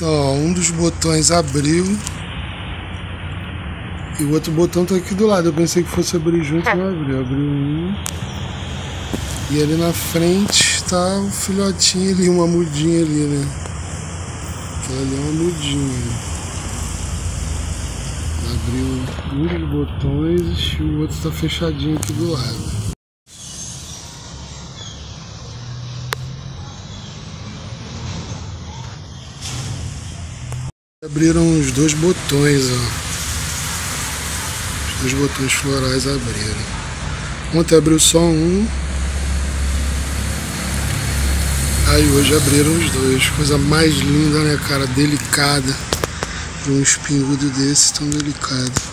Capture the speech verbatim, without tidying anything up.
Então, ó, um dos botões abriu e o outro botão tá aqui do lado. Eu pensei que fosse abrir junto, não abriu. Abriu um. E ali na frente tá o filhotinho ali, uma mudinha ali, né? Aquela ali é uma mudinha. Abriu um dos botões e o outro tá fechadinho aqui do lado. Abriram os dois botões, ó. Os dois botões florais abriram. Ontem abriu só um. Aí hoje abriram os dois. Coisa mais linda, né, cara? Delicada. Um espinhudo desse tão delicado.